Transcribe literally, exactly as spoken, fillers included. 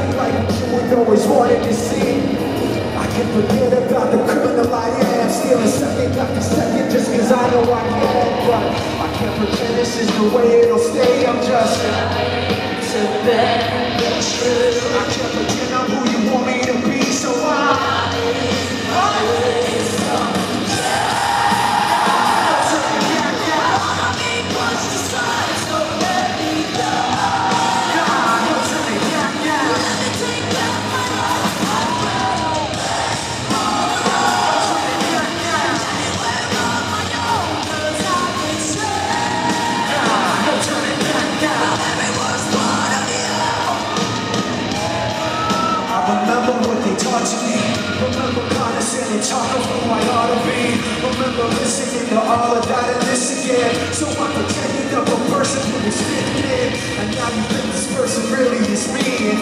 exactly like what you would always wanted to see. I can forget about the criminal I am, stealing second after second just cause I know I can. But I can't pretend this is the way it'll stay. I'm just to that, that's true. I can't pretend I'm who you want me to be, so I always come. Remember condescending, talk of who I ought to be. Remember listening to all of that and this again. So I'm pretending of a person who was fitting in, and now you think this person really is me.